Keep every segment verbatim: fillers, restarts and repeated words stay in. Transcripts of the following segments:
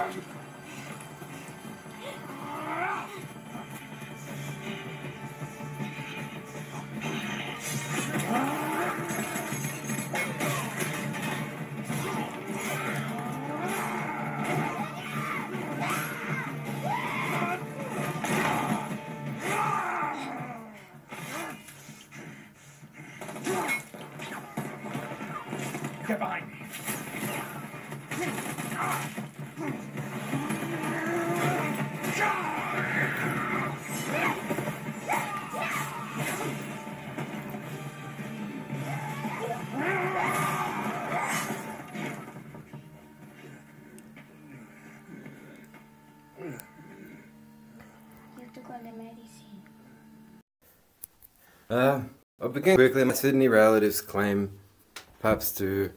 Get behind me. Uh, I began quickly. My Sydney relatives claim perhaps to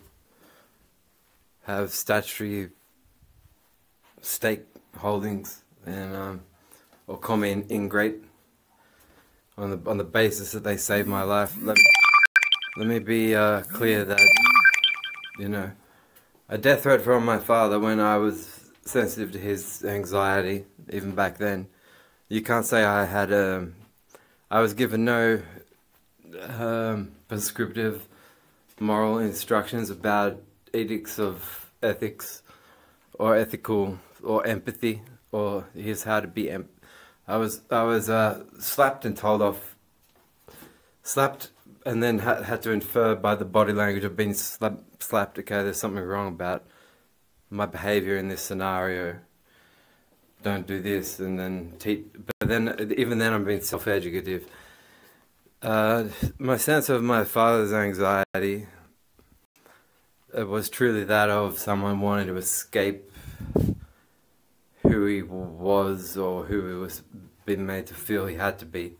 have statutory stake holdings and um, or call me an ingrate on the on the basis that they saved my life. Let, let me be uh, clear that, you know, a death threat from my father when I was sensitive to his anxiety, even back then, you can't say I had a. I was given no um, prescriptive moral instructions about edicts of ethics or ethical or empathy or here's how to be em I was I was uh, slapped and told off, slapped and then ha had to infer by the body language of being slap slapped, okay, there's something wrong about my behavior in this scenario, don't do this, and then teach, but then even then I'm being self-educative. Uh, my sense of my father's anxiety, it was truly that of someone wanting to escape who he was or who he was being made to feel he had to be.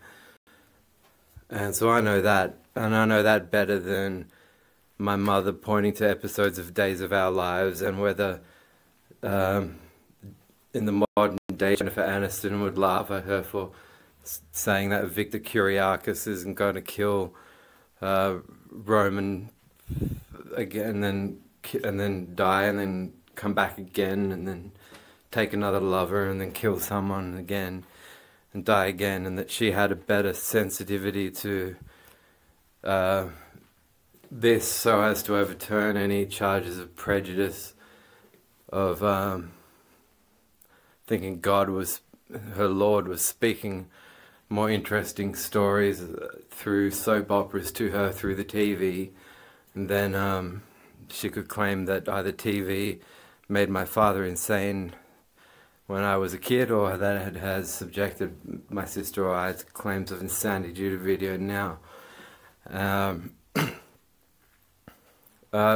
And so I know that, and I know that better than my mother pointing to episodes of Days of Our Lives and whether um, in the modern day Jennifer Aniston would laugh at her for saying that Victor Kiriakis isn't going to kill uh, Roman again, and then and then die, and then come back again, and then take another lover, and then kill someone again, and die again, and that she had a better sensitivity to uh, this, so as to overturn any charges of prejudice, of um, thinking God was, her Lord was speaking more interesting stories through soap operas to her through the T V, and then um, she could claim that either T V made my father insane when I was a kid, or that it has subjected my sister or I to claims of insanity due to video now. Um, uh,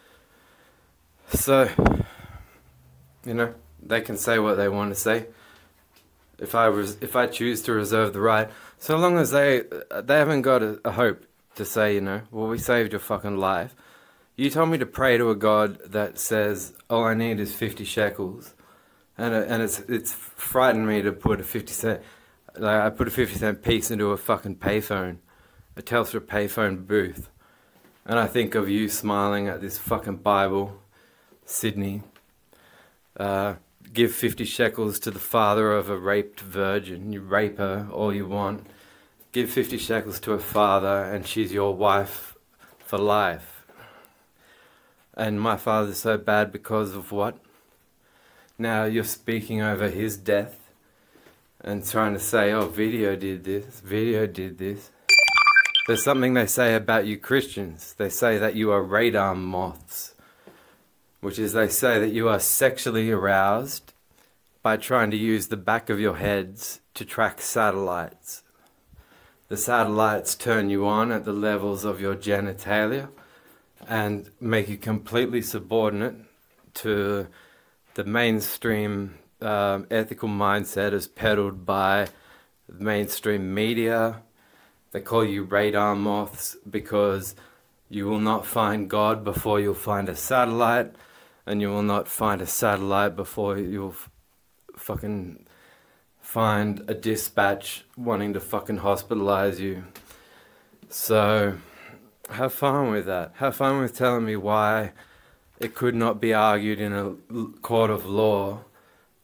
so, you know, they can say what they want to say. If I res if I choose to reserve the right, so long as they they haven't got a, a hope to say, you know, well, we saved your fucking life. You told me to pray to a God that says all I need is fifty shekels, and it, and it's it's frightened me to put a fifty cent, like I put a fifty cent piece into a fucking payphone, a Telstra payphone booth, and I think of you smiling at this fucking Bible, Sydney. Uh, give fifty shekels to the father of a raped virgin. You rape her all you want. Give fifty shekels to a father and she's your wife for life. And my father's so bad because of what? Now you're speaking over his death and trying to say, oh, video did this, video did this. There's something they say about you Christians. They say that you are radar moths, which is they say that you are sexually aroused by trying to use the back of your heads to track satellites. The satellites turn you on at the levels of your genitalia and make you completely subordinate to the mainstream um, ethical mindset as peddled by the mainstream media. They call you radar moths because you will not find God before you'll find a satellite, and you will not find a satellite before you'll f fucking find a dispatch wanting to fucking hospitalize you. So, have fun with that. Have fun with telling me why it could not be argued in a court of law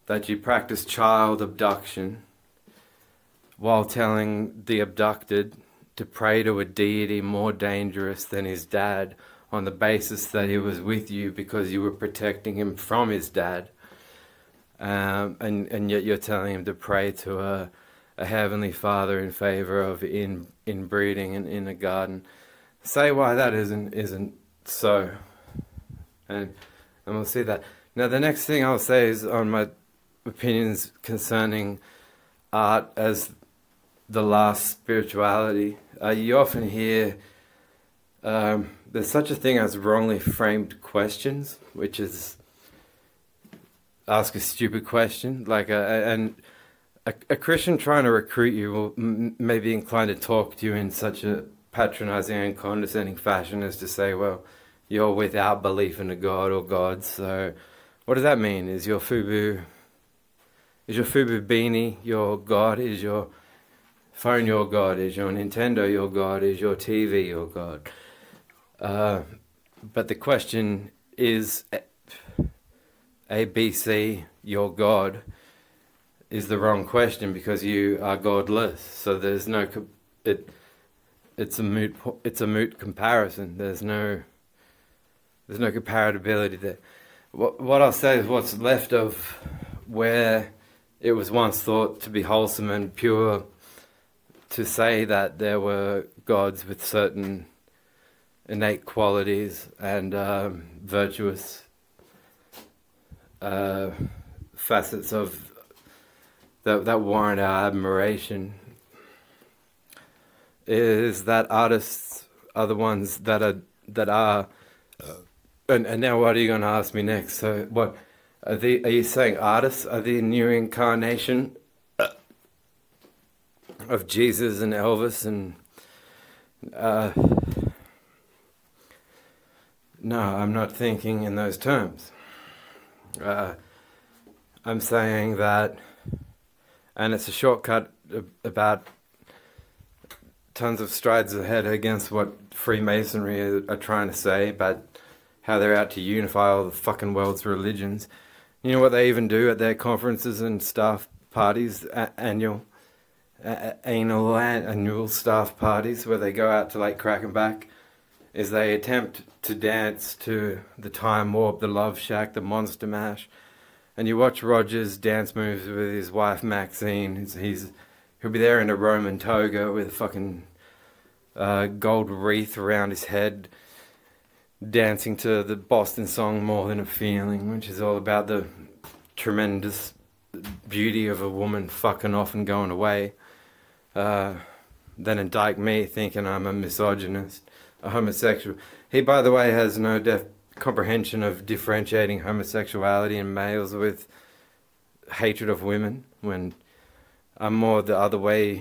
that you practice child abduction while telling the abducted to pray to a deity more dangerous than his dad on the basis that he was with you because you were protecting him from his dad, um, and, and yet you're telling him to pray to a, a heavenly father in favor of in, inbreeding in, in a garden. Say why that isn't, isn't so, and, and we'll see that. Now the next thing I'll say is on my opinions concerning art as the last spirituality. Uh, you often hear um, there's such a thing as wrongly framed questions, which is ask a stupid question, like a, and a, a Christian trying to recruit you will m may be inclined to talk to you in such a patronizing and condescending fashion as to say, well, you're without belief in a god or gods, so what does that mean? Is your FUBU, is your FUBU beanie your god? Is your phone your god? Is your Nintendo your god? Is your T V your god? Uh, but the question is, A, B, C, your god, is the wrong question because you are godless. So there's no, it, it's a moot, it's a moot comparison. There's no, there's no comparability there. What, what I'll say is what's left of where it was once thought to be wholesome and pure to say that there were gods with certain innate qualities and um, virtuous uh, facets of that, that warrant our admiration, is that artists are the ones that are that are and, and now what are you going to ask me next? So what are, the, are you saying artists are the new incarnation of Jesus and Elvis and uh, no, I'm not thinking in those terms. Uh, I'm saying that, and it's a shortcut about tons of strides ahead against what Freemasonry are, are trying to say about how they're out to unify all the fucking world's religions. You know what they even do at their conferences and staff parties, a annual, a anal annual staff parties, where they go out to Lake Krakenbach, is they attempt to dance to the Time Warp, the Love Shack, the Monster Mash, and you watch Roger's dance moves with his wife Maxine. He's, he's he'll be there in a Roman toga with a fucking uh, gold wreath around his head, dancing to the Boston song "More Than a Feeling," which is all about the tremendous beauty of a woman fucking off and going away. Uh, then indict me thinking I'm a misogynist, a homosexual. He, by the way, has no def comprehension of differentiating homosexuality in males with hatred of women, when I'm more the other way,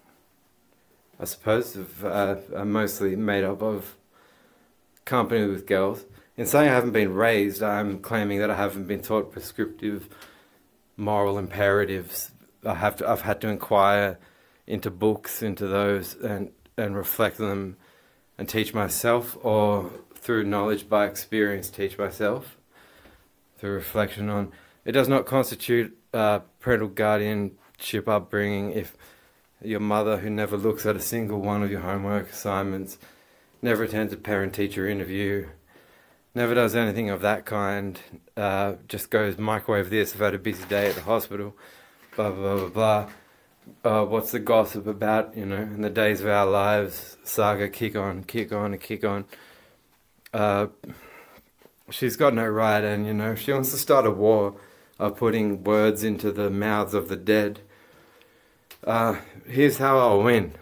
I suppose. Of, uh, I'm mostly made up of company with girls. In saying I haven't been raised, I'm claiming that I haven't been taught prescriptive moral imperatives. I have to, I've had to inquire into books, into those, and, and reflect them and teach myself, or through knowledge by experience teach myself, through reflection on. It does not constitute uh, parental guardianship upbringing if your mother, who never looks at a single one of your homework assignments, never attends a parent-teacher interview, never does anything of that kind, uh, just goes microwave this, I've had a busy day at the hospital, blah blah blah blah. Uh, what's the gossip about, you know, in the days of our lives, saga, kick on, kick on, and kick on. Uh, she's got no right, and, you know, she wants to start a war of putting words into the mouths of the dead. Uh, here's how I'll win.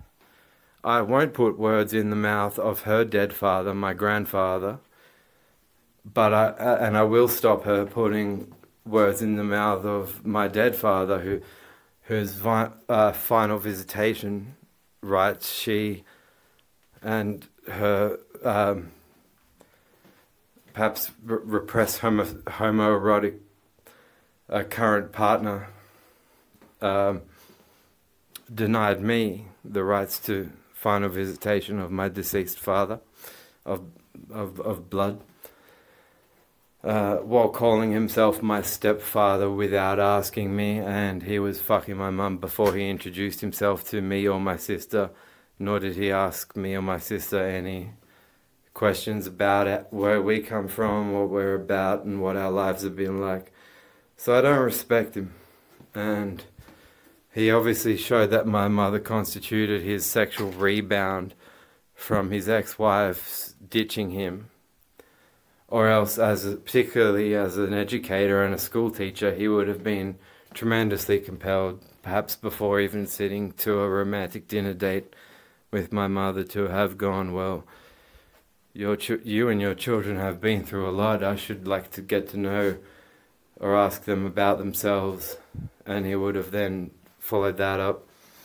I won't put words in the mouth of her dead father, my grandfather, but I, uh, and I will stop her putting words in the mouth of my dead father, who whose vi uh, final visitation rights she and her um, perhaps re repressed homo homoerotic uh, current partner um, denied me the rights to final visitation of my deceased father of, of, of blood. uh, while calling himself my stepfather without asking me, and he was fucking my mum before he introduced himself to me or my sister, nor did he ask me or my sister any questions about it, where we come from, what we're about, and what our lives have been like. So I don't respect him. And he obviously showed that my mother constituted his sexual rebound from his ex-wife's ditching him. Or else, as a, particularly as an educator and a school teacher, he would have been tremendously compelled, perhaps before even sitting to a romantic dinner date with my mother, to have gone, well, your ch you and your children have been through a lot. I should like to get to know or ask them about themselves. And he would have then followed that up.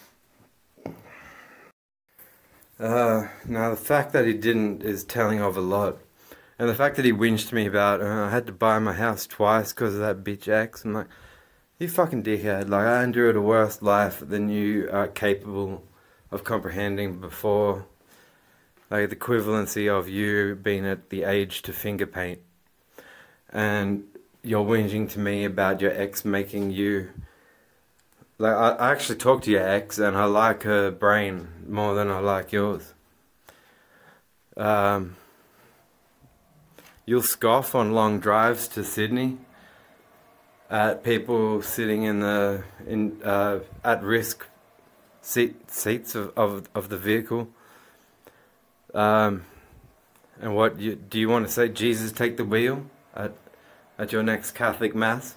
Uh, now, the fact that he didn't is telling of a lot. And the fact that he whinged to me about, uh, I had to buy my house twice because of that bitch ex. I'm like, you fucking dickhead. Like, I endured a worse life than you are capable of comprehending before. Like, the equivalency of you being at the age to finger paint. And you're whinging to me about your ex making you... Like, I, I actually talked to your ex, and I like her brain more than I like yours. Um... You'll scoff on long drives to Sydney at people sitting in the in uh, at-risk seat seats of, of of the vehicle. Um, and what you, do you want to say? Jesus, take the wheel at at your next Catholic mass.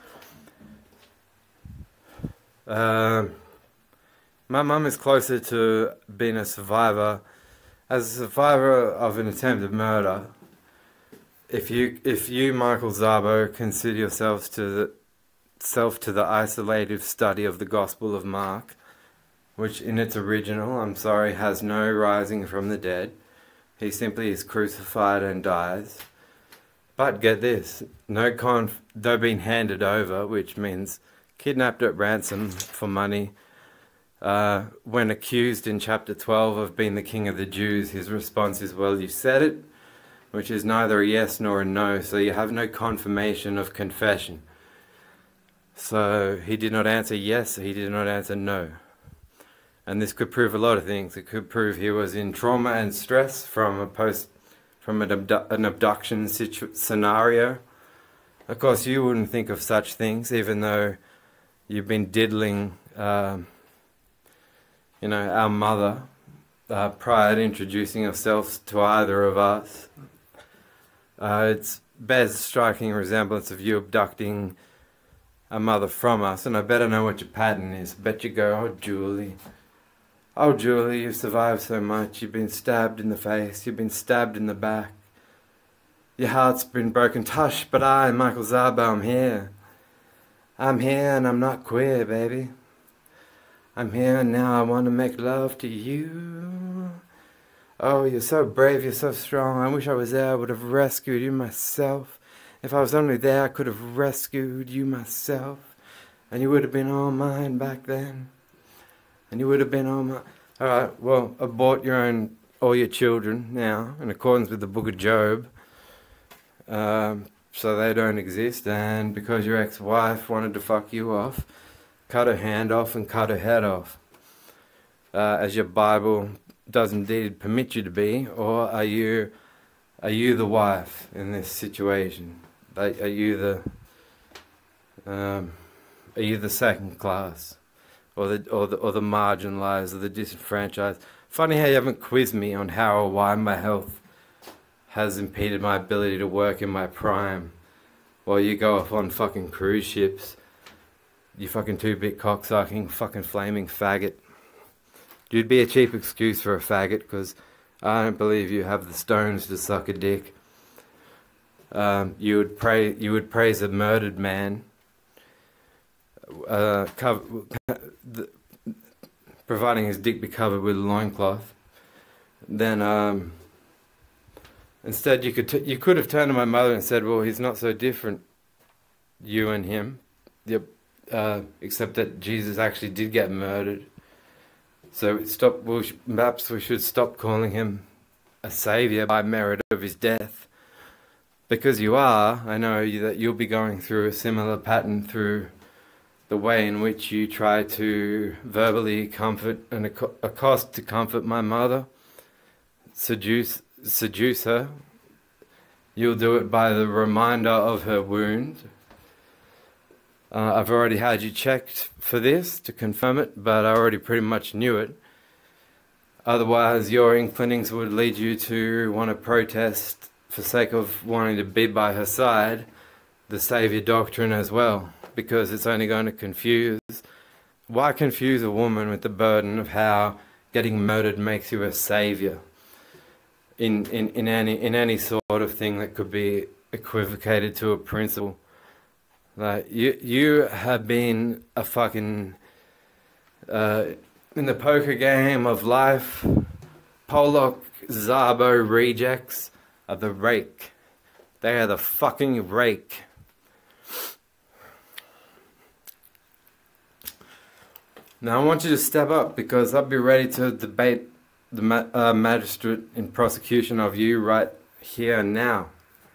Um, my mum is closer to being a survivor, as a survivor of an attempted murder. If you, if you, Michael Szabo, consider yourselves to the, self to the isolative study of the Gospel of Mark, which in its original, I'm sorry, has no rising from the dead. He simply is crucified and dies. But get this, no conf, though being handed over, which means kidnapped at ransom for money. Uh, when accused in chapter twelve of being the king of the Jews, his response is, well, you said it, which is neither a yes nor a no, so you have no confirmation of confession. So he did not answer yes, he did not answer no. And this could prove a lot of things. It could prove he was in trauma and stress from a post, from an, abdu an abduction situ scenario. Of course, you wouldn't think of such things, even though you've been diddling, um, you know, our mother uh, prior to introducing yourselves to either of us. Uh, it bears a striking resemblance of you abducting a mother from us, and I better know what your pattern is. Bet you go, oh Julie, oh Julie, you've survived so much, you've been stabbed in the face, you've been stabbed in the back, your heart's been broken, tush, but I, Michael Szabo, I'm here. I'm here and I'm not queer, baby. I'm here and now I want to make love to you. Oh, you're so brave, you're so strong. I wish I was there, I would have rescued you myself. If I was only there, I could have rescued you myself. And you would have been all mine back then. And you would have been all mine. Alright, well, abort your own, all your children now, in accordance with the book of Job. Um, so they don't exist. And because your ex-wife wanted to fuck you off, cut her hand off and cut her head off. Uh, as your Bible does indeed permit you to be, or are you are you the wife in this situation? Are, are you the um, are you the second class, or the or the or the marginalized, or the disenfranchised? Funny how you haven't quizzed me on how or why my health has impeded my ability to work in my prime, while you go off on fucking cruise ships. You fucking two-bit cocksucking, fucking flaming faggot. You'd be a cheap excuse for a faggot, because I don't believe you have the stones to suck a dick. Um, you would pray. You would praise a murdered man, uh, cover, the, providing his dick be covered with a loincloth. Then, um, instead, you could t you could have turned to my mother and said, "Well, he's not so different, you and him." Yep. Uh, except that Jesus actually did get murdered. So stop. Well, perhaps we should stop calling him a saviour by merit of his death. because you are, I know you, that you'll be going through a similar pattern through the way in which you try to verbally comfort and acco accost to comfort my mother, seduce, seduce her. You'll do it by the reminder of her wound. Uh, I've already had you checked for this to confirm it, but I already pretty much knew it. Otherwise, your inclinings would lead you to want to protest for sake of wanting to be by her side, the Saviour doctrine as well, because it's only going to confuse. Why confuse a woman with the burden of how getting murdered makes you a saviour in, in, in, any, in any sort of thing that could be equivocated to a principle? Like, you, you have been a fucking, uh, in the poker game of life, Pollock Szabo rejects are the rake. They are the fucking rake. Now I want you to step up, because I'll be ready to debate the ma uh, magistrate in prosecution of you right here and now.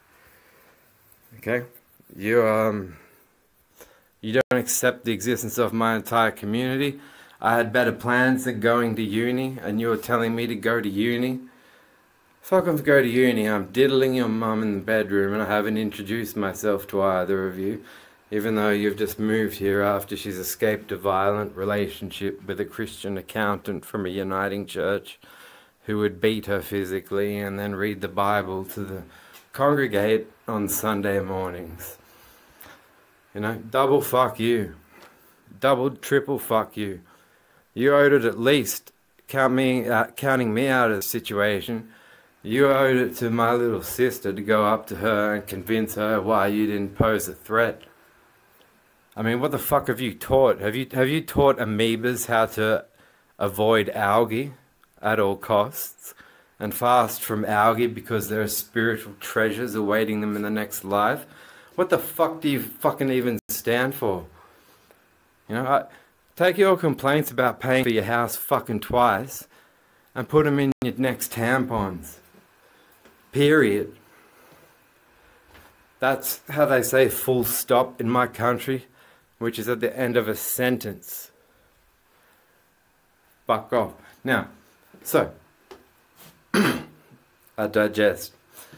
Okay? You, um... You don't accept the existence of my entire community. I had better plans than going to uni, and you're telling me to go to uni? Fuck off, go to uni. I'm diddling your mum in the bedroom, and I haven't introduced myself to either of you, even though you've just moved here after she's escaped a violent relationship with a Christian accountant from a uniting church who would beat her physically and then read the Bible to the congregate on Sunday mornings. You know, double fuck you. Double, triple fuck you. You owed it at least, count me, uh, counting me out of the situation, you owed it to my little sister to go up to her and convince her why you didn't pose a threat. I mean, what the fuck have you taught? Have you, have you taught amoebas how to avoid algae at all costs and fast from algae because there are spiritual treasures awaiting them in the next life? What the fuck do you fucking even stand for? You know, I, take your complaints about paying for your house fucking twice and put them in your next tampons. Period. That's how they say full stop in my country, which is at the end of a sentence. Fuck off. Now, so, I digest.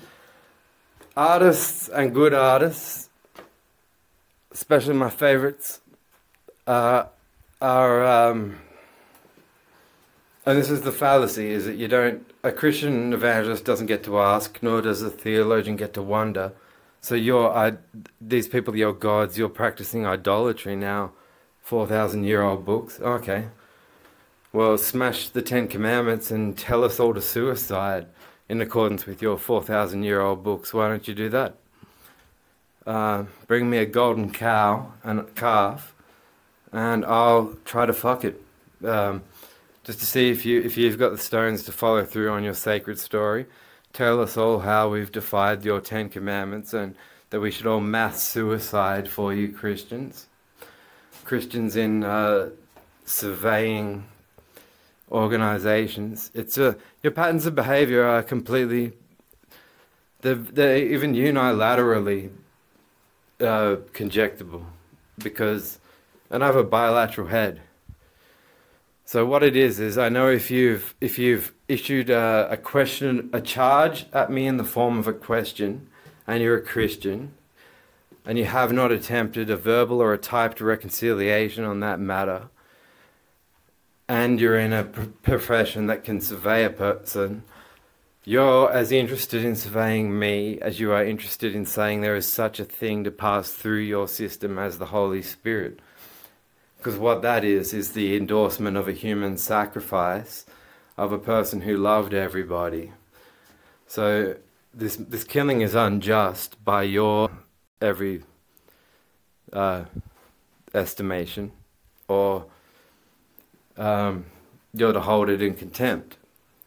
Artists and good artists, especially my favourites, uh, are, um, and this is the fallacy, is that you don't, a Christian evangelist doesn't get to ask, nor does a theologian get to wonder. So you're, I, these people are your gods, you're practicing idolatry now, four thousand year old books, okay. Well, smash the Ten Commandments and tell us all to suicide in accordance with your four thousand year old books. Why don't you do that? Uh, bring me a golden cow and a calf, and I'll try to fuck it. Um, just to see if, you, if you've got the stones to follow through on your sacred story. Tell us all how we've defied your Ten Commandments and that we should all mass suicide for you Christians. Christians in uh, surveying organizations. It's a, your patterns of behavior are completely, they're, they're even unilaterally uh, conjectable, because, and I have a bilateral head. So what it is, is I know if you've, if you've issued a, a question, a charge at me in the form of a question, and you're a Christian, and you have not attempted a verbal or a typed reconciliation on that matter, and you're in a profession that can survey a person, you're as interested in surveying me as you are interested in saying there is such a thing to pass through your system as the Holy Spirit. Because what that is, is the endorsement of a human sacrifice of a person who loved everybody. So this, this killing is unjust by your every uh, estimation, or Um, you're to hold it in contempt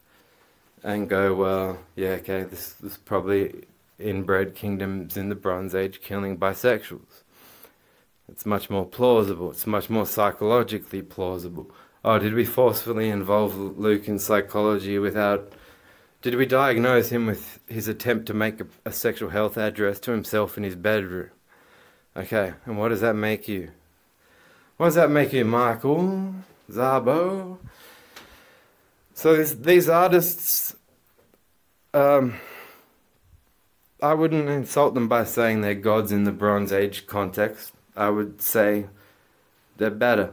and go, well, yeah, okay, this, this is probably inbred kingdoms in the Bronze Age killing bisexuals. It's much more plausible. It's much more psychologically plausible. Oh, did we forcefully involve Luke in psychology without Did we diagnose him with his attempt to make a, a sexual health address to himself in his bedroom? Okay, and what does that make you? What does that make you, Michael? Zabo? So this, these artists, um, I wouldn't insult them by saying they're gods in the Bronze Age context. I would say they're better.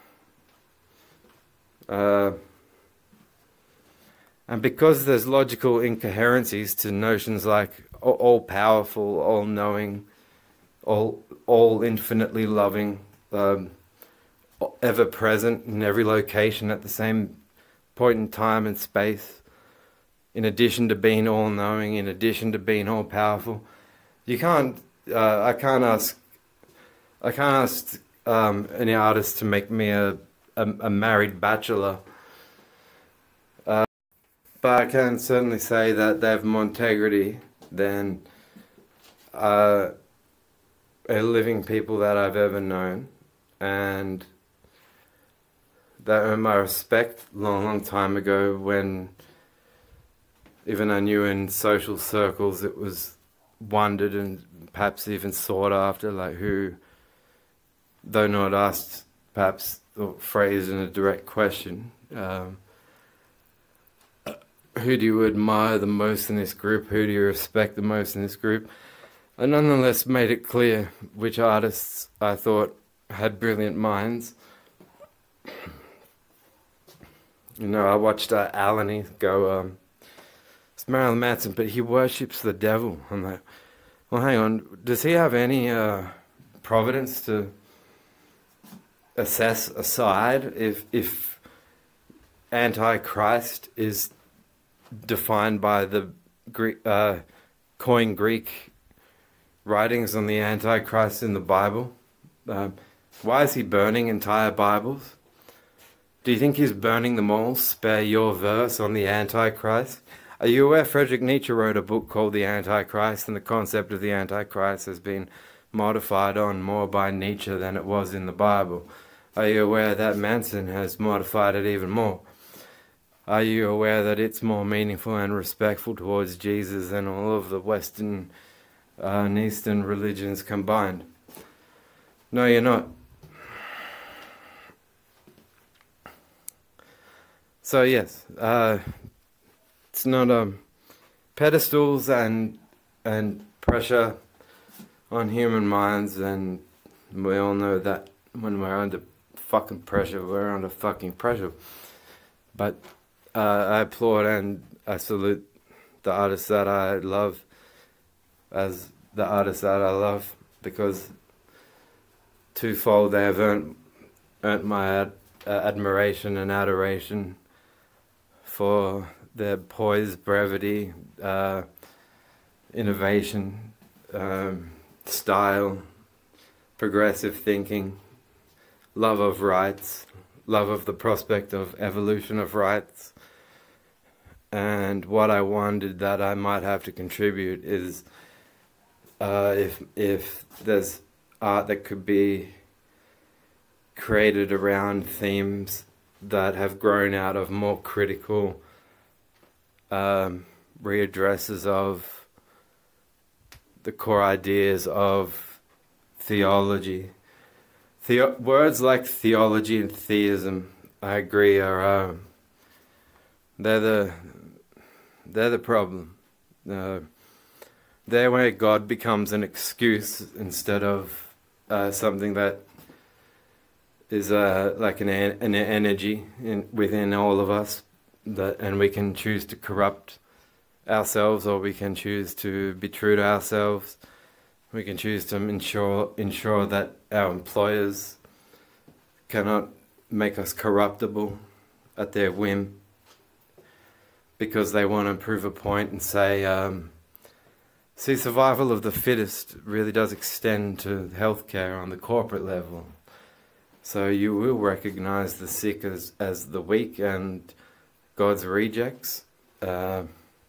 Uh, and because there's logical incoherencies to notions like all-powerful, all-knowing, all, all infinitely loving, um, ever-present in every location at the same point in time and space, in addition to being all-knowing, in addition to being all-powerful, you can't. Uh, I can't ask. I can't ask um, any artist to make me a a, a married bachelor. Uh, but I can certainly say that they have more integrity than uh, a living people that I've ever known, and that earned my respect long, long time ago when even I knew in social circles it was wondered and perhaps even sought after, like who, though not asked, perhaps or phrased in a direct question, um, who do you admire the most in this group? Who do you respect the most in this group? I nonetheless made it clear which artists I thought had brilliant minds. You know, I watched uh, Alany go, um, it's Marilyn Manson, but he worships the devil. I'm like, well, hang on, does he have any uh, providence to assess aside if, if Antichrist is defined by the Greek, uh, coined Greek writings on the Antichrist in the Bible? Um, why is he burning entire Bibles? Do you think he's burning them all? Spare your verse on the Antichrist? Are you aware Friedrich Nietzsche wrote a book called The Antichrist, and the concept of the Antichrist has been modified on more by Nietzsche than it was in the Bible? Are you aware that Manson has modified it even more? Are you aware that it's more meaningful and respectful towards Jesus than all of the Western uh, and Eastern religions combined? No, you're not. So yes, uh, it's not um, pedestals and and pressure on human minds, and we all know that when we're under fucking pressure, we're under fucking pressure. But uh, I applaud and I salute the artists that I love as the artists that I love, because twofold they have earned, earned my ad, uh, admiration and adoration for their poise, brevity, uh, innovation, um, style, progressive thinking, love of rights, love of the prospect of evolution of rights. And what I wondered that I might have to contribute is uh, if if there's art that could be created around themes that have grown out of more critical um, readdresses of the core ideas of theology. The words like theology and theism, I agree, are um, they're the they're the problem. Uh, they're where God becomes an excuse instead of uh, something that is uh, like an an energy in, within all of us, that, and we can choose to corrupt ourselves, or we can choose to be true to ourselves. We can choose to ensure ensure that our employers cannot make us corruptible at their whim, because they want to prove a point and say, um, see, survival of the fittest really does extend to healthcare on the corporate level. So you will recognize the sick as, as the weak and God's rejects, uh,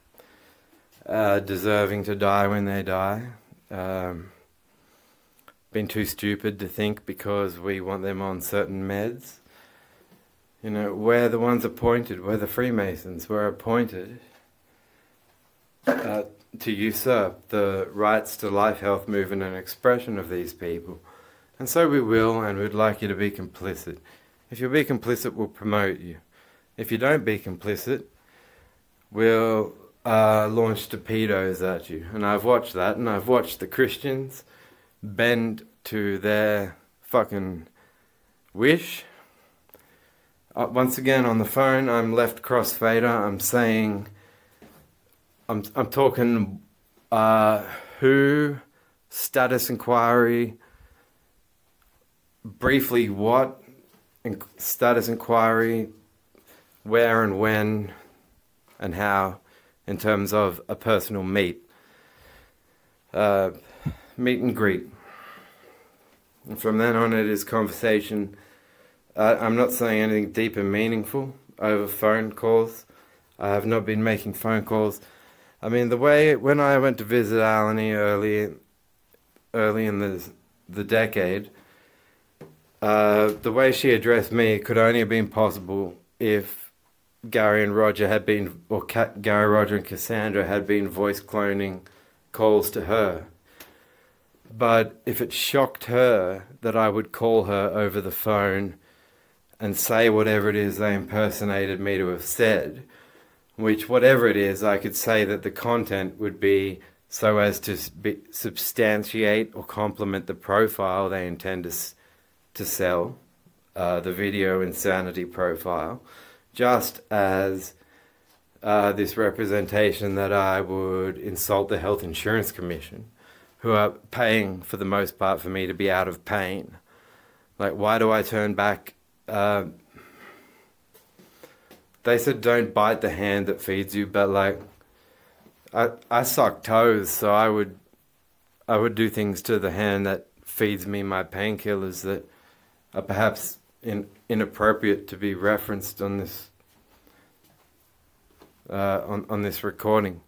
uh, deserving to die when they die, um, been too stupid to think because we want them on certain meds. You know, we're the ones appointed, we're the Freemasons, we're appointed uh, to usurp the rights to life, health, movement and expression of these people. And so we will, and we'd like you to be complicit. If you'll be complicit, we'll promote you. If you don't be complicit, we'll uh, launch torpedoes at you. And I've watched that, and I've watched the Christians bend to their fucking wish. Uh, once again, on the phone, I'm left crossfader. I'm saying, I'm, I'm talking uh, who, status inquiry, briefly what, in status inquiry, where and when and how, in terms of a personal meet. Uh, meet and greet. And from then on it is conversation. Uh, I'm not saying anything deep and meaningful over phone calls. I have not been making phone calls. I mean, the way, when I went to visit Alani early, early in the, the decade, uh, the way she addressed me could only have been possible if Gary and Roger had been, or Ca Gary, Roger and Cassandra had been voice cloning calls to her. But if it shocked her that I would call her over the phone and say whatever it is they impersonated me to have said, which whatever it is, I could say that the content would be so as to be, substantiate or complement the profile they intend to, to sell, uh, the video insanity profile, just as uh, this representation that I would insult the Health Insurance Commission, who are paying for the most part for me to be out of pain. Like, why do I turn back? Uh, they said don't bite the hand that feeds you, but like, I I suck toes, so I would I would do things to the hand that feeds me my painkillers that are perhaps in, inappropriate to be referenced on this uh, on on this recording.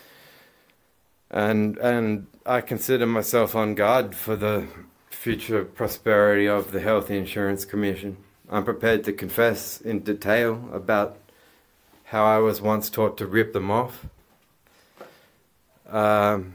And and I consider myself on guard for the future prosperity of the Health Insurance Commission. I'm prepared to confess in detail about how I was once taught to rip them off. Um,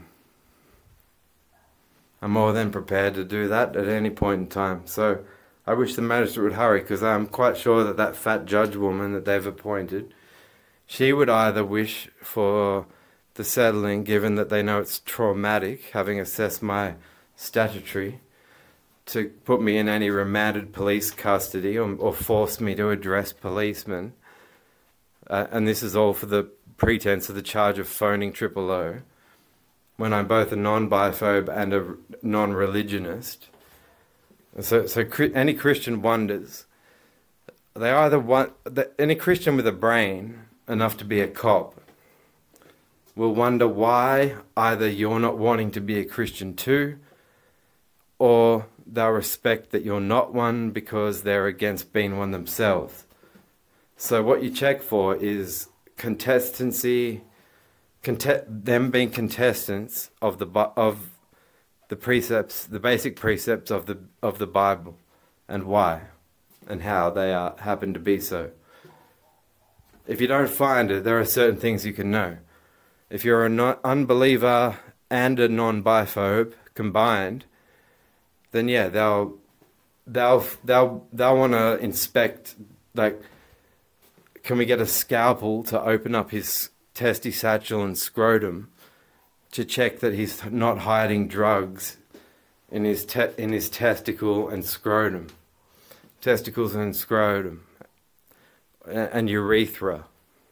I'm more than prepared to do that at any point in time. So I wish the magistrate would hurry, because I'm quite sure that that fat judge woman that they've appointed, she would either wish for the settling, given that they know it's traumatic, having assessed my statutory, to put me in any remanded police custody or, or force me to address policemen. Uh, and this is all for the pretense of the charge of phoning triple O, when I'm both a non-biphobe and a non-religionist. So, so any Christian wonders, they either want, any Christian with a brain enough to be a cop will wonder why either you're not wanting to be a Christian too, or they'll respect that you're not one because they're against being one themselves. So what you check for is contestancy, contest, them being contestants of the of the precepts, the basic precepts of the of the Bible, and why, and how they are happen to be so. If you don't find it, there are certain things you can know. If you're a non unbeliever and a non-biphobe combined, then yeah, they'll they'll they'll they'll want to inspect, like, can we get a scalpel to open up his testy satchel and scrotum to check that he's not hiding drugs in his te in his testicle and scrotum, testicles and scrotum, and, and urethra.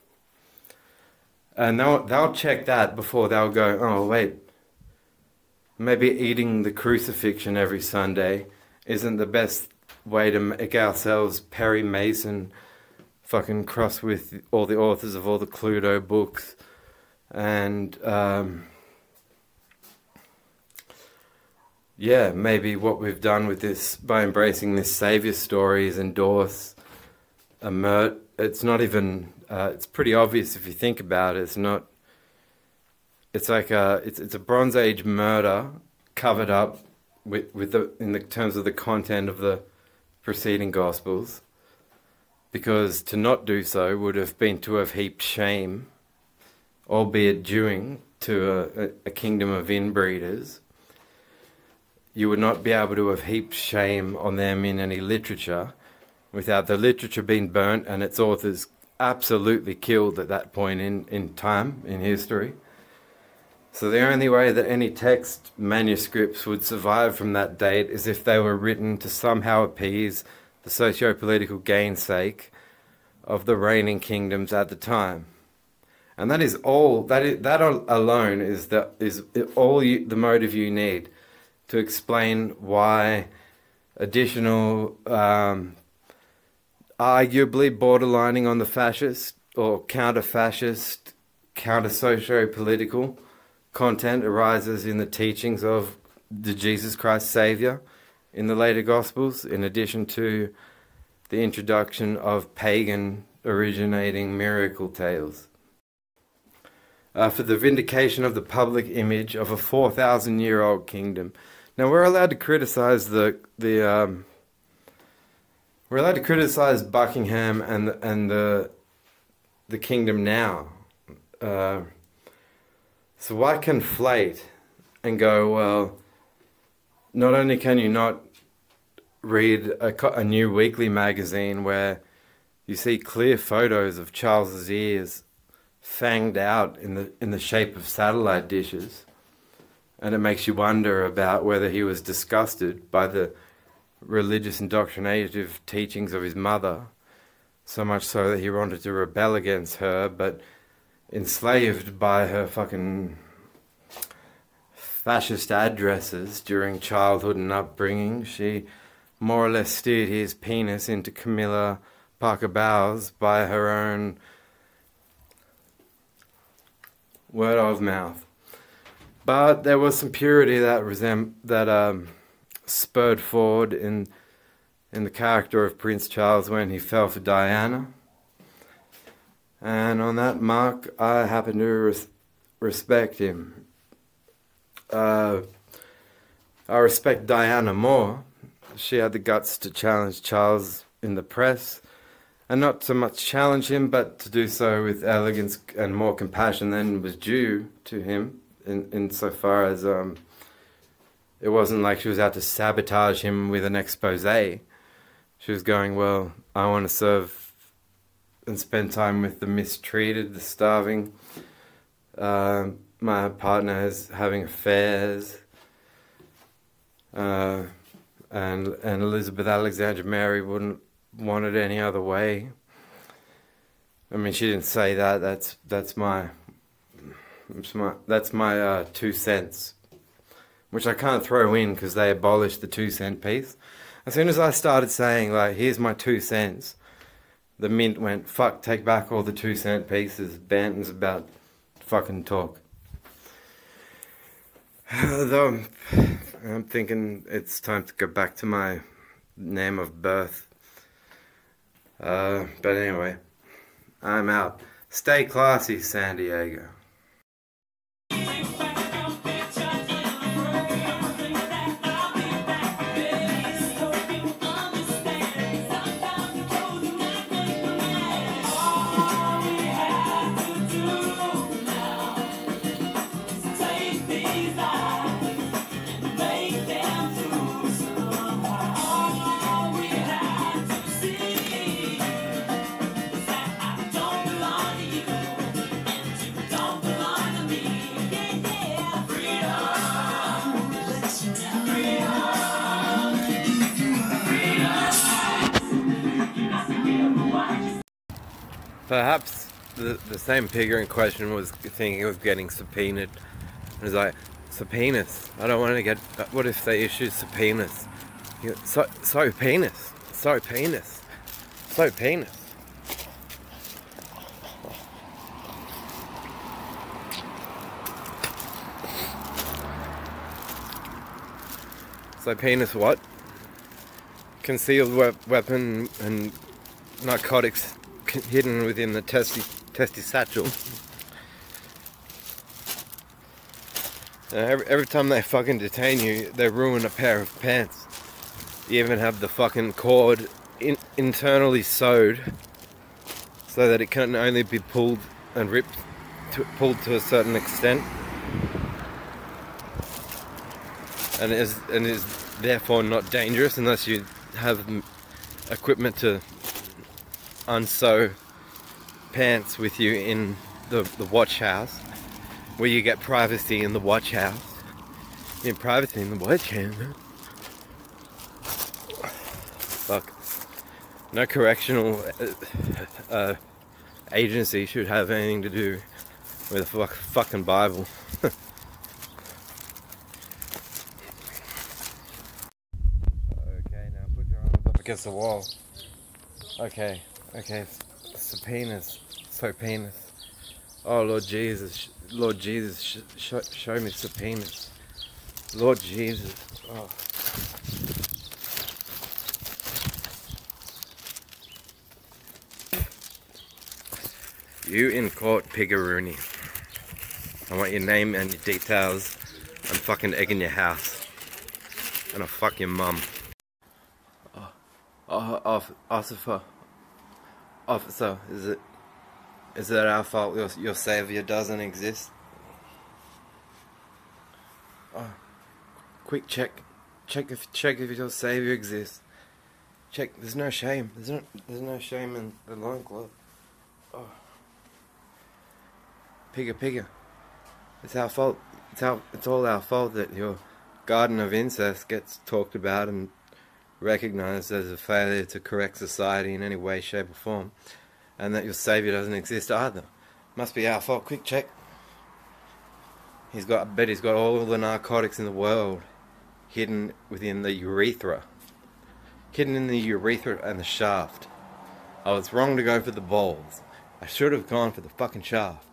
And they'll, they'll check that before they'll go, oh wait, maybe eating the crucifixion every Sunday isn't the best way to make ourselves Perry Mason fucking cross with all the authors of all the Cluedo books. And um, yeah, maybe what we've done with this, by embracing this saviour story, is endorse a murder. It's not even, uh, it's pretty obvious if you think about it. It's not, it's like a, it's, it's a Bronze Age murder covered up with, with the, in the terms of the content of the preceding Gospels, because to not do so would have been to have heaped shame albeit due to a, a kingdom of inbreeders, you would not be able to have heaped shame on them in any literature without the literature being burnt and its authors absolutely killed at that point in, in time, in history. So the only way that any text manuscripts would survive from that date is if they were written to somehow appease the socio-political gainsake of the reigning kingdoms at the time. And that is all, that is, that alone is, the, is all you, the motive you need to explain why additional, um, arguably borderlining on the fascist or counter-fascist, counter-socio-political content arises in the teachings of the Jesus Christ Saviour in the later Gospels, in addition to the introduction of pagan originating miracle tales. Uh, for the vindication of the public image of a four thousand year old kingdom. Now we're allowed to criticise the the um, we're allowed to criticise Buckingham and the, and the the kingdom now. Uh, so why conflate and go, well, not only can you not read a, a new weekly magazine where you see clear photos of Charles's ears fanged out in the in the shape of satellite dishes, and it makes you wonder about whether he was disgusted by the religious indoctrinative teachings of his mother, so much so that he wanted to rebel against her, but enslaved by her fucking fascist addresses during childhood and upbringing, she more or less steered his penis into Camilla Parker Bowles by her own word of mouth. But there was some purity that resem that um, spurred forward in in the character of Prince Charles when he fell for Diana. And on that mark, I happen to res respect him. Uh, I respect Diana more. She had the guts to challenge Charles in the press, and not so much challenge him, but to do so with elegance and more compassion than was due to him, in insofar as um, it wasn't like she was out to sabotage him with an expose. She was going, well, I want to serve and spend time with the mistreated, the starving. Uh, my partner is having affairs. Uh, and, and Elizabeth Alexandra Mary wouldn't want it any other way. I mean, she didn't say that. That's that's my that's my that's my uh, two cents, which I can't throw in because they abolished the two cent piece. As soon as I started saying like, "Here's my two cents," the mint went, "Fuck, take back all the two cent pieces." Banton's about to fucking talk. Though I'm thinking it's time to go back to my name of birth. Uh, but anyway, I'm out. Stay classy, San Diego. Perhaps the, the same figure in question was thinking of getting subpoenaed. It was like, subpoenas? I don't want to get... What if they issue subpoenas? You know, so, so penis. So penis. So penis. So penis what? Concealed we weapon and narcotics hidden within the testy, testy satchel. Uh, every, every time they fucking detain you, they ruin a pair of pants. You even have the fucking cord in, internally sewed so that it can only be pulled and ripped to, pulled to a certain extent, and is and is therefore not dangerous unless you have equipment to unsew pants with you in the, the watch house, where you get privacy in the watch house. You get privacy in the watch house. Fuck. No correctional uh, uh, agency should have anything to do with the fuck, fucking Bible. Okay, now put your arms up against the wall. Okay, okay. Subpoenas. So penis. Oh Lord Jesus, Lord Jesus, sh sh show me subpoenas. Lord Jesus. Oh. You in court, Piggeroony. I want your name and your details. I'm fucking egging your house. And I'll fuck your mum. Oh, oh, off, officer. Officer, is it is it our fault your, your saviour doesn't exist? Oh, quick check. Check if check if your saviour exists. Check, there's no shame. There's no there's no shame in the loincloth. Oh. Pigger, pigger. It's our fault. It's our, it's all our fault that your garden of incest gets talked about and recognised as a failure to correct society in any way, shape or form, and that your saviour doesn't exist either. Must be our fault. Quick check. He's got, I bet he's got all the narcotics in the world hidden within the urethra. Hidden in the urethra and the shaft. I was wrong to go for the balls. I should have gone for the fucking shaft.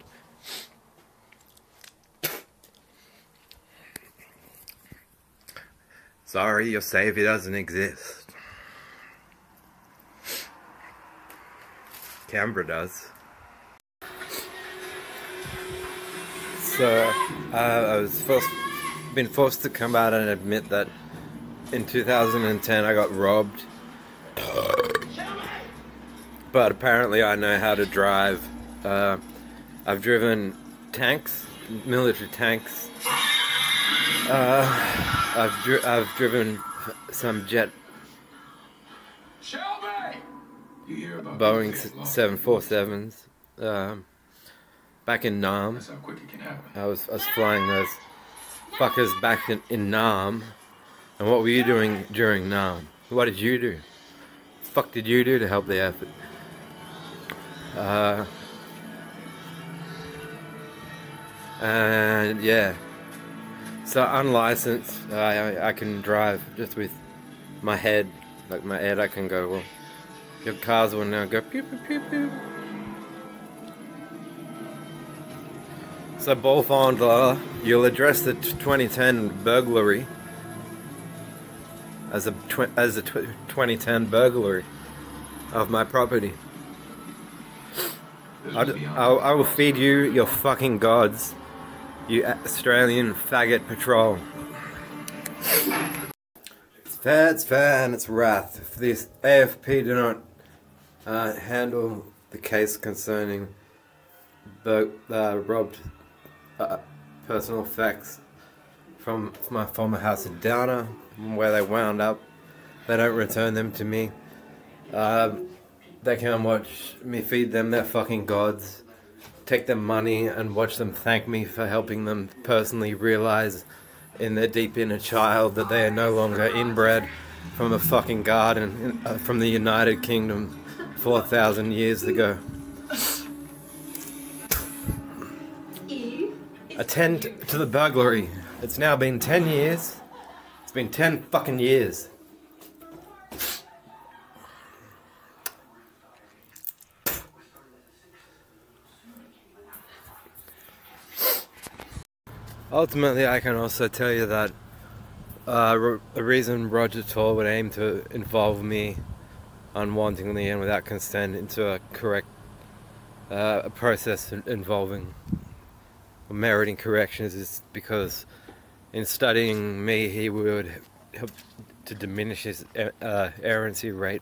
Sorry, your saviour doesn't exist. Canberra does. So, uh, I was forced, been forced to come out and admit that in two thousand ten I got robbed. But apparently I know how to drive. Uh, I've driven tanks, military tanks. Uh, I've dri I've driven some jet You hear about Boeing seven forty-sevens. Um, back in Nam, That's how quick it can happen. I was I was flying those fuckers back in, in Nam. And what were you doing during Nam? What did you do? What the fuck did you do to help the effort? Uh, and yeah. So unlicensed, I, I can drive just with my head, like my head I can go, well, your cars will now go pew pew pew pew. So Bolfondler, you'll address the twenty ten burglary as a, tw as a tw twenty ten burglary of my property. I'll, I'll, I will feed you your fucking gods. You Australian faggot patrol. It's fair, it's fair, and it's wrath. If the A F P do not uh, handle the case concerning the uh, robbed uh, personal effects from my former house in Downer, where they wound up, they don't return them to me. Uh, they can watch me feed them their fucking gods. Take their money and watch them thank me for helping them personally realize in their deep inner child that they are no longer inbred from a fucking garden uh, from the United Kingdom four thousand years ago. Attend to the burglary. It's now been ten years. It's been ten fucking years. Ultimately, I can also tell you that uh, the reason Roger Tor would aim to involve me unwantingly and without consent into a correct uh, a process involving meriting corrections is because in studying me, he would help to diminish his uh, errancy rate,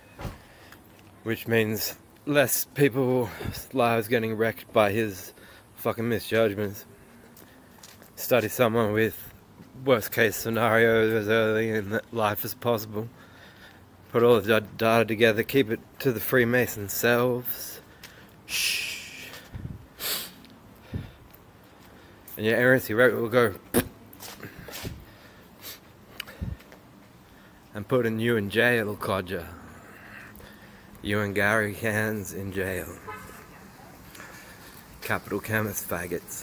which means less people's lives getting wrecked by his fucking misjudgments. Study someone with worst case scenarios as early in life as possible. Put all the data together, keep it to the Freemasons selves. Shh. And your errancy rate will go and putting you in jail, codger. You and Gary Cans in jail. Capital chemist faggots.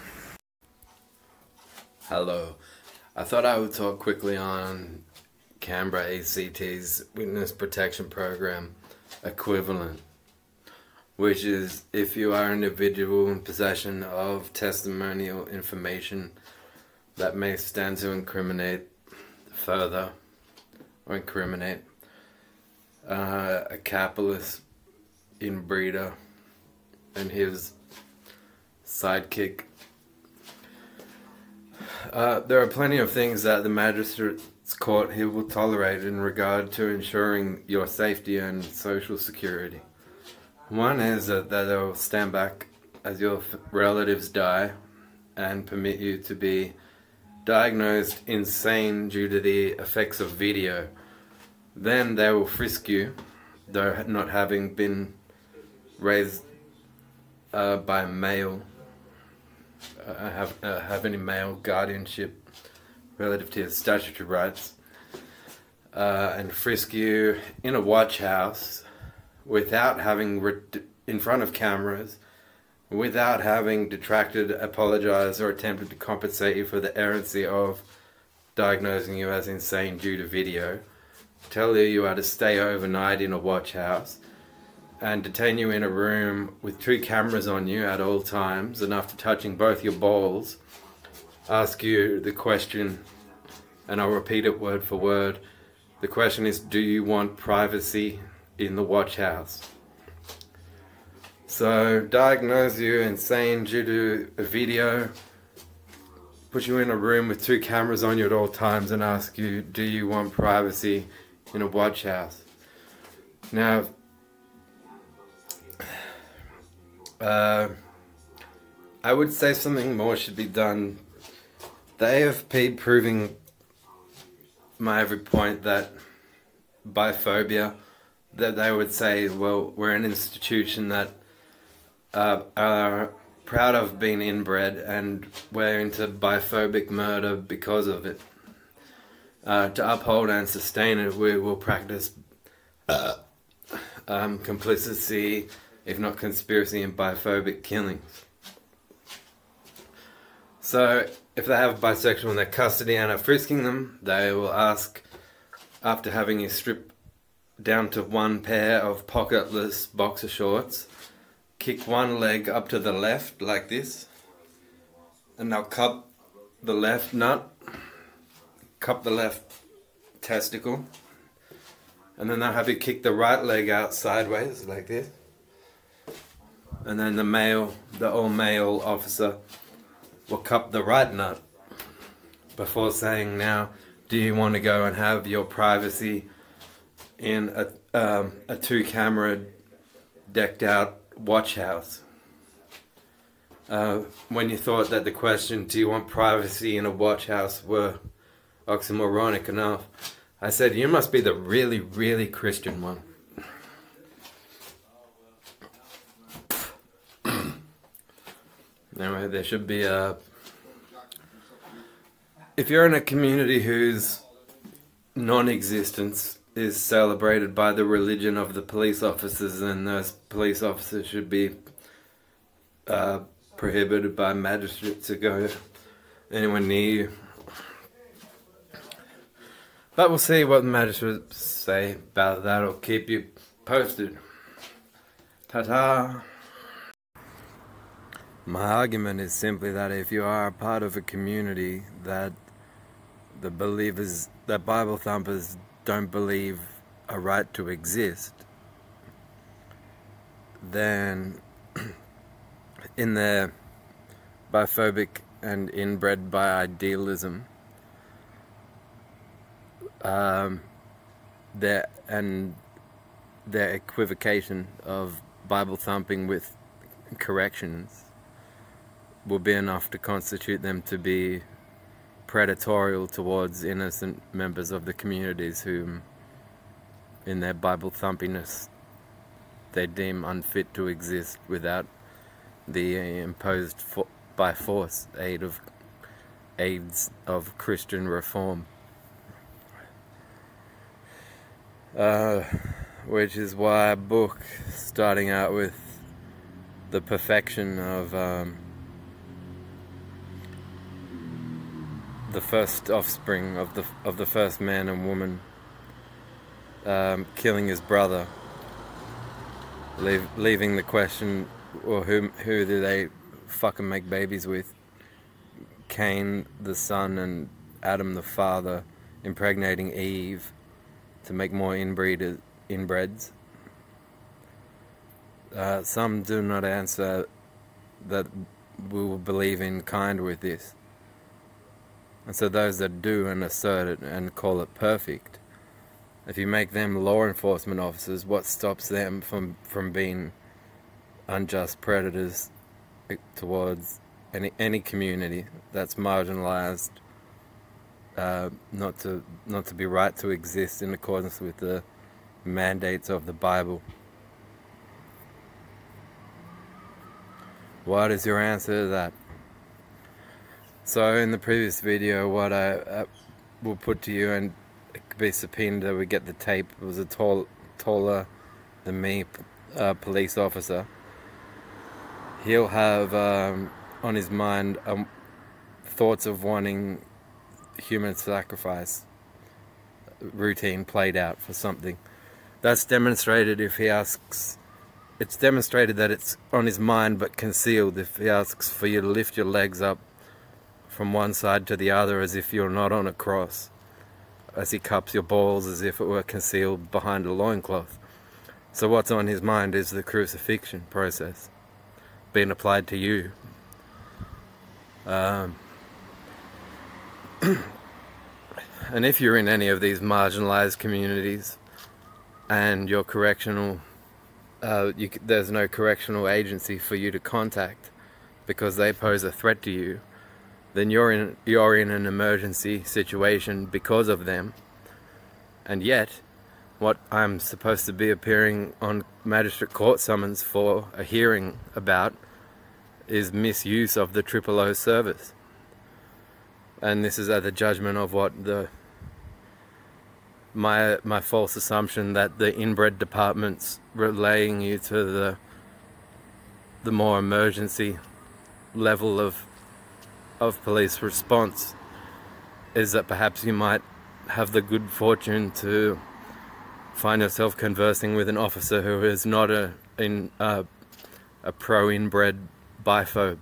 Hello. I thought I would talk quickly on Canberra A C T's Witness Protection Program equivalent, which is if you are an individual in possession of testimonial information that may stand to incriminate further or incriminate uh, a capitalist inbreeder and his sidekick. Uh, there are plenty of things that the magistrate's court here will tolerate in regard to ensuring your safety and social security. One is that, that they will stand back as your relatives die and permit you to be diagnosed insane due to the effects of video. Then they will frisk you, though not having been raised uh, by male, uh, have, uh, have any male guardianship relative to your statutory rights, uh, and frisk you in a watch house without having, re in front of cameras, without having detracted, apologized, or attempted to compensate you for the errancy of diagnosing you as insane due to video, tell you you are to stay overnight in a watch house, and detain you in a room with two cameras on you at all times, and after touching both your balls, ask you the question, and I'll repeat it word for word. The question is, do you want privacy in the watch house? So, diagnose you insane due to a video, put you in a room with two cameras on you at all times, and ask you, do you want privacy in a watch house? Now, uh, I would say something more should be done. The A F P proving my every point that biphobia, that they would say, well, we're an institution that uh, are proud of being inbred and we're into biphobic murder because of it. Uh, to uphold and sustain it, we will practice uh, um, complicity, if not conspiracy, in biphobic killings. So, if they have a bisexual in their custody and are frisking them, they will ask, after having you stripped down to one pair of pocketless boxer shorts, kick one leg up to the left like this, and they'll cup the left nut, cup the left testicle, and then they'll have you kick the right leg out sideways like this, and then the male, the all male officer will cup the right nut before saying, now, do you want to go and have your privacy in a, um, a two camera decked out watch house? Uh, when you thought that the question, do you want privacy in a watch house, were oxymoronic enough, I said, you must be the really, really Christian one. Anyway, there should be a... If you're in a community whose non-existence is celebrated by the religion of the police officers, then those police officers should be uh, prohibited by magistrates to go anywhere near you. But we'll see what the magistrates say about that. I'll keep you posted. Ta-ta! My argument is simply that if you are a part of a community that the believers, that Bible thumpers don't believe a right to exist, then in their biphobic and inbred by idealism, um, their, and their equivocation of Bible thumping with corrections, will be enough to constitute them to be predatorial towards innocent members of the communities whom, in their Bible thumpiness, they deem unfit to exist without the imposed fo by force aid of aids of Christian reform. Uh, which is why a book starting out with the perfection of um, the first offspring of the of the first man and woman um, killing his brother, leave, leaving the question, well, who who do they fucking make babies with? Cain the son and Adam the father impregnating Eve to make more inbreed inbreds. Uh, some do not answer that we will believe in kind with this. And so those that do and assert it and call it perfect, if you make them law enforcement officers, what stops them from, from being unjust predators towards any, any community that's marginalized, uh, not to, not to be right to exist in accordance with the mandates of the Bible? What is your answer to that? So in the previous video, what I uh, will put to you, and it could be subpoenaed that we get the tape, it was a tall, taller than me uh, police officer. He'll have um, on his mind um, thoughts of wanting human sacrifice routine played out for something. That's demonstrated if he asks, it's demonstrated that it's on his mind but concealed if he asks for you to lift your legs up from one side to the other as if you're not on a cross, as he cups your balls as if it were concealed behind a loincloth. So what's on his mind is the crucifixion process being applied to you. Um, and if you're in any of these marginalized communities and your correctional, uh, you, there's no correctional agency for you to contact because they pose a threat to you, then you're in you're in an emergency situation because of them. And yet, what I'm supposed to be appearing on magistrate court summons for a hearing about is misuse of the triple O service. And this is at the judgment of what the my my false assumption that the inbred department's relaying you to the the more emergency level of of police response is that perhaps you might have the good fortune to find yourself conversing with an officer who is not a in uh, a pro inbred biphobe.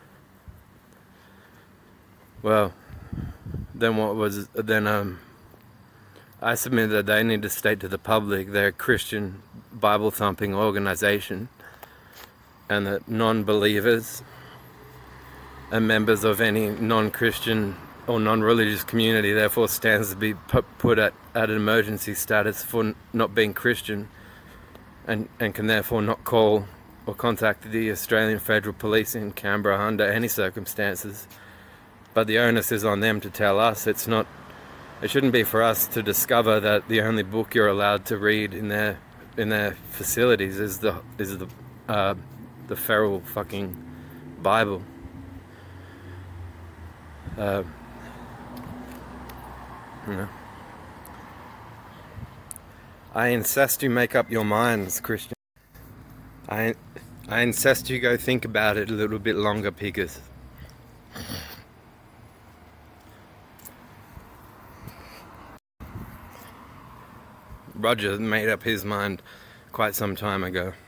Well, then what was then um I submit that they need to state to the public they're a Christian Bible thumping organization, and that non-believers and members of any non-Christian or non-religious community therefore stands to be put at, at an emergency status for not being Christian, and, and can therefore not call or contact the Australian Federal Police in Canberra under any circumstances. But the onus is on them to tell us. It's not, it shouldn't be for us to discover that the only book you're allowed to read in their in their facilities is the is the uh, the feral fucking Bible. Uh, you know. I insist you make up your minds, Christian. I, I insist you go think about it a little bit longer, piggers. Roger made up his mind quite some time ago.